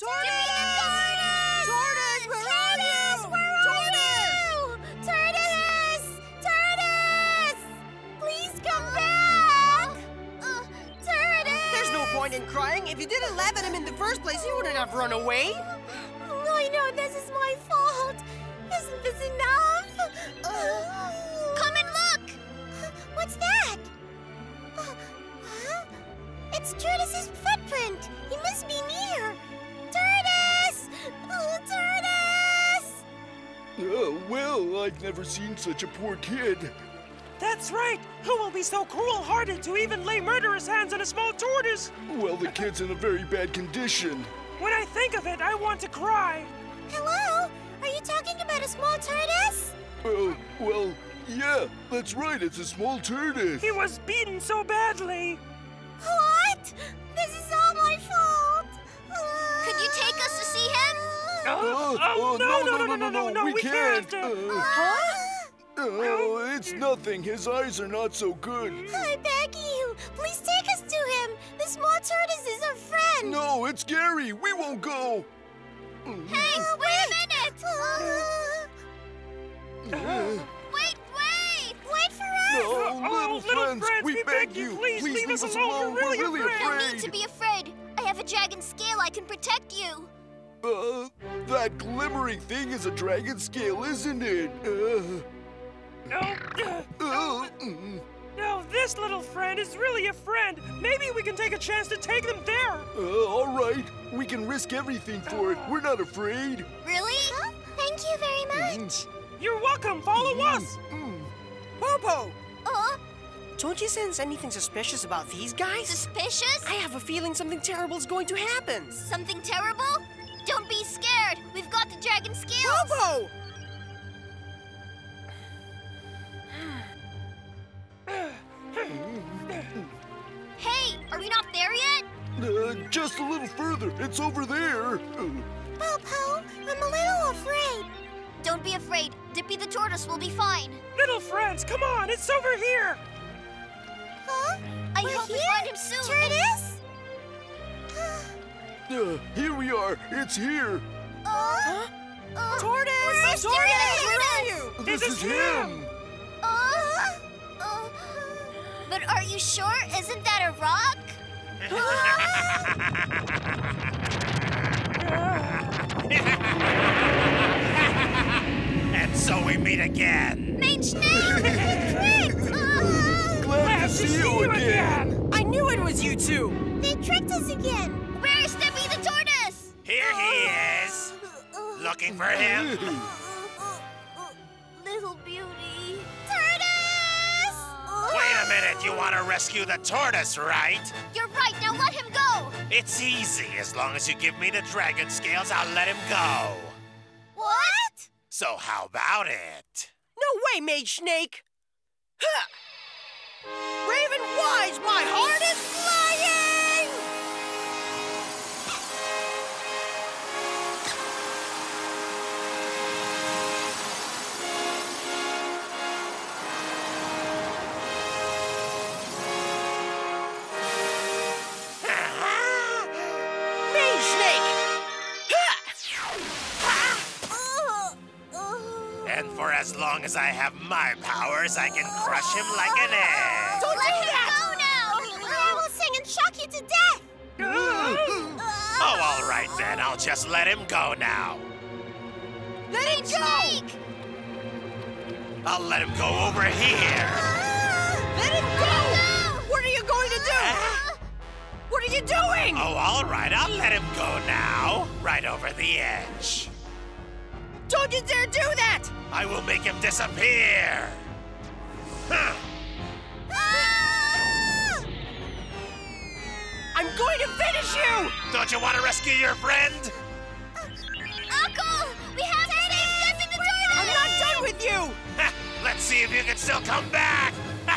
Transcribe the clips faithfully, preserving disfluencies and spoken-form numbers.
Tortoise! Tortoise, where are you? Where are you? Tortoise! Tortoise! Please come back! Uh, Tortoise! There's no point in crying. If you didn't laugh at him in the first place, he wouldn't have run away. I know this is my fault. Isn't this enough? Uh, Come and look! What's that? Uh, huh? It's Tortoise's footprint. He must be near. Tortoise! Oh, Tortoise! Oh, well, I've never seen such a poor kid. That's right! Who will be so cruel-hearted to even lay murderous hands on a small tortoise? Well, the kid's in a very bad condition. When I think of it, I want to cry. Hello? Are you talking about a small tortoise? Oh, well, yeah, that's right, it's a small tortoise. He was beaten so badly. What? This is all my fault. Could you take us to see him? Oh, Uh, oh, uh, no, no, no, no, no, no, we, we can't. can't. Uh, Uh, Huh? oh, it's nothing. His eyes are not so good. I beg you, please take us to him. The small tortoise is our friend. No, it's Gary. We won't go. Hey, wait a minute. Uh, Wait, wait. Wait for us. No, Oh, little, little friends, friends, we, we beg beg you, you. please leave leave us alone. We're really We're really afraid. No afraid. need to be afraid. I have a dragon scale I can protect you. Uh, that glimmering thing is a dragon scale, isn't it? Uh, No, uh, uh, mm. no, this little friend is really a friend. Maybe we can take a chance to take them there. Uh, all right. We can risk everything for it. We're not afraid. Really? Thank you very much. You're welcome. Follow us. Mm. Popo, Uh, don't you sense anything suspicious about these guys? suspicious? I have a feeling something terrible is going to happen. Something terrible? Don't be scared. We've got the dragon scales. Popo! Hey, are we not there yet? Uh, just a little further. It's over there. Uh, Popo, I'm a little afraid. Don't be afraid. Dippy the tortoise will be fine. Little friends, come on. It's over here. Huh? I We're hope we here? find him soon. Tortoise? Uh, here we are. It's here. Uh, uh, Tortoise! Where's Tortoise! Tortoise? Where are you? This, This is is him. Uh, uh, but are you sure? Isn't that a rock? And so we meet again. Mage Snake! Tricked! Uh, Glad to see you again. I knew it was you two! They tricked us again. Where's Dippy the tortoise? Here he is. Looking for him? Little beauty. Tortoise! Wait a minute, you want to rescue the tortoise, right? You're right, now let him go! It's easy. As long as you give me the dragon scales, I'll let him go. What? So how about it? No way, Mage Snake! Huh. Raven Wise, my heart is flying! Mage Snake! Uh, uh, And for as long as I have my powers, I can crush him like an egg. Don't let him go now! I will sing and shock you to death. Oh, all right then. I'll just let him go now. Let it go! Snake! I'll let him go over here. Let him go! What are you going to do? What are you doing? Oh, all right. I'll let him go now. Right over the edge. Don't you dare do that! I will make him disappear. Huh. Ah! I'm going to finish you! Don't you want to rescue your friend? Uncle! We have to save Dippy the tortoise! I'm not done with you! Let's see if you can still come back.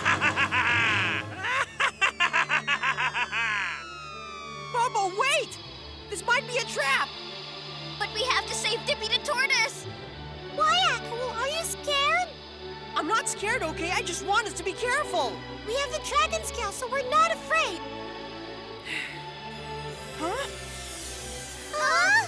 Bobo, wait! This might be a trap! But we have to save Dippy the tortoise! Why, Akul? Are you scared? I'm not scared, okay? I just want us to be careful! We have the dragon scale, so we're not afraid. Huh? Huh?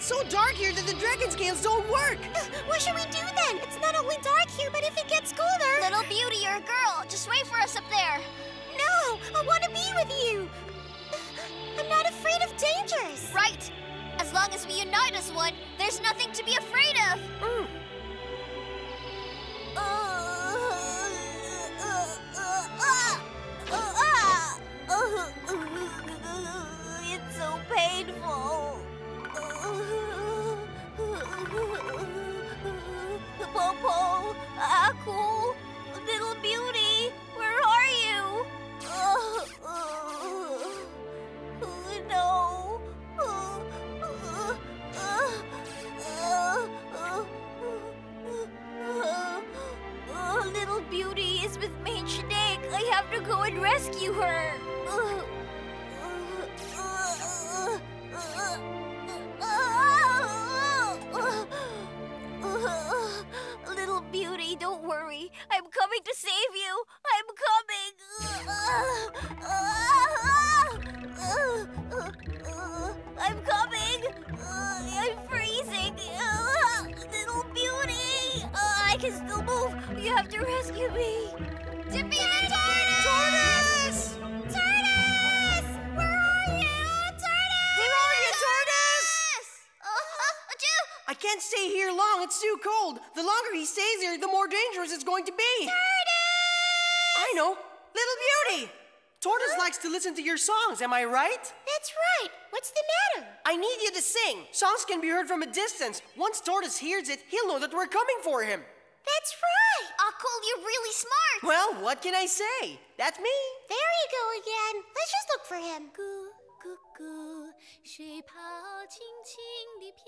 It's so dark here that the dragon scales don't work. What should we do then? It's not only dark here, but if it gets colder... Little beauty, you're a girl. Just wait for us up there. No, I want to be with you. I'm not afraid of dangers. Right. As long as we unite as one, there's nothing to be afraid of. Mm. It's so painful. Popo, Aku, little beauty, where are you? No. Little beauty is with Main Snake. I have to go and rescue her. Little beauty, don't worry. I'm coming to save you. I'm coming. I'm coming. I'm freezing. Little beauty. I can still move. You have to rescue me. Dippy the tortoise! Tortoise! Tortoise! Where are you? Tortoise! Where are you, Tortoise? Uh, achoo! I can't stay here long. It's too cold. The longer he stays here, the more dangerous it's going to be. Tortoise! I know. Little beauty. Tortoise likes to listen to your songs, am I right? That's right. What's the matter? I need you to sing. Songs can be heard from a distance. Once Tortoise hears it, he'll know that we're coming for him. That's right. Akul, you're really smart. Well, what can I say? That's me. There you go again. Let's just look for him. 咕咕咕，水泡轻轻地飘，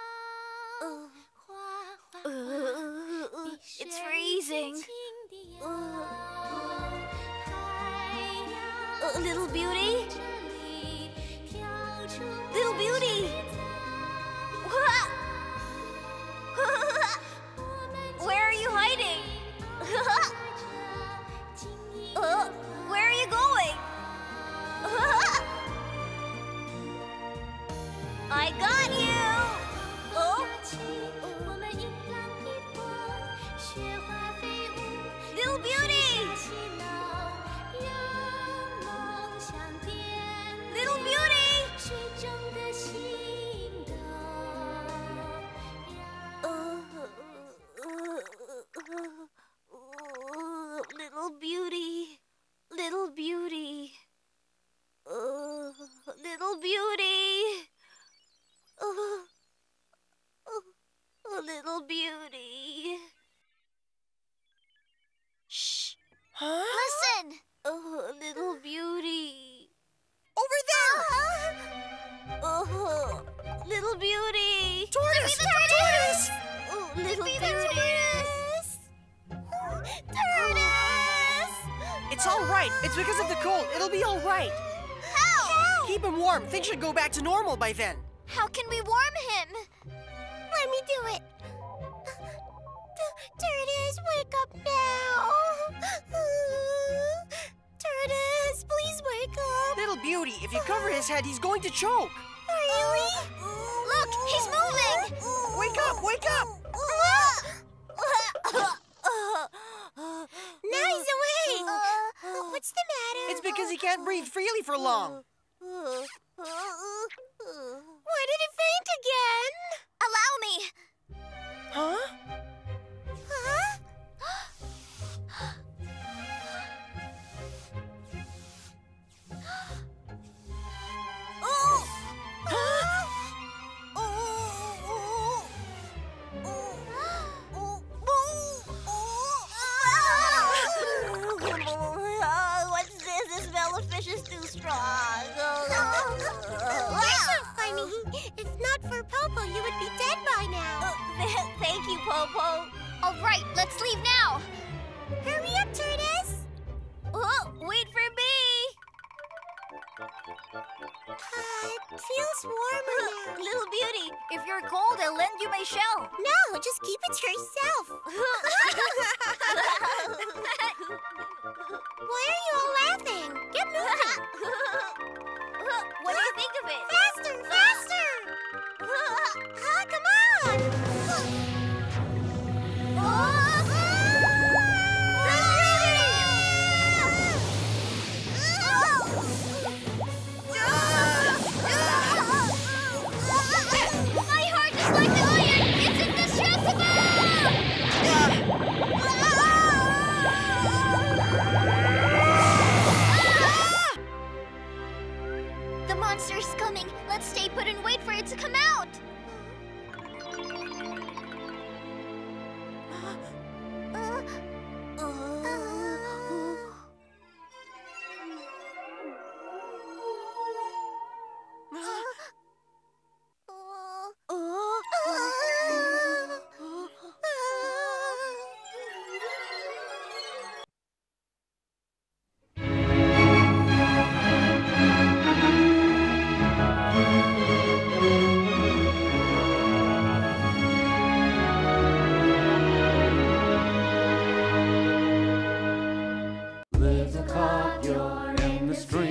哗哗哗，地 It's 水 freezing. 轻轻地摇，太阳 Uh, little beauty? 这里跳出 Little beauty! 我们 Where are you hiding? 经一 Uh, where are you going? I got you! Oh, 我们一浪一波，雪花飞舞， little beauty! 嬉闹，让梦想点 Little beauty! 水中的心动，让 Little beauty, little beauty, uh, little beauty, uh, uh, little beauty. Shh. Huh? Listen. Oh, little beauty. Over there! Oh, little beauty. Tortoise! Be the Tortoise! Oh, little Be the beauty. Tortoise! It's all right. It's because of the cold. It'll be all right. How? Keep him warm. Things should go back to normal by then. How can we warm him? Let me do it. Tortoise, wake up now. Tortoise, please wake up. Little beauty, if you cover his head, he's going to choke. Really? Look, he's moving. Wake up, wake up! Now he's awake. What's the matter? It's because he can't breathe freely for long. Why did it faint again? Allow me. Huh? Huh? Oh! Huh? What's this? The smell of fish is too strong. You're so funny. If not for Popo, you would be dead by now. Thank you, Popo. All right, let's leave now. Hurry up, Tortoise. Oh, wait for me. Uh, it feels warmer now. Little beauty, If you're cold, I'll lend you my shell. no, just keep it to yourself. Why are you all laughing? Get moving. What do you think of it? Faster, faster. monster's coming. Let's stay put and wait for it to come out. Uh, There's a cop, you're in the street.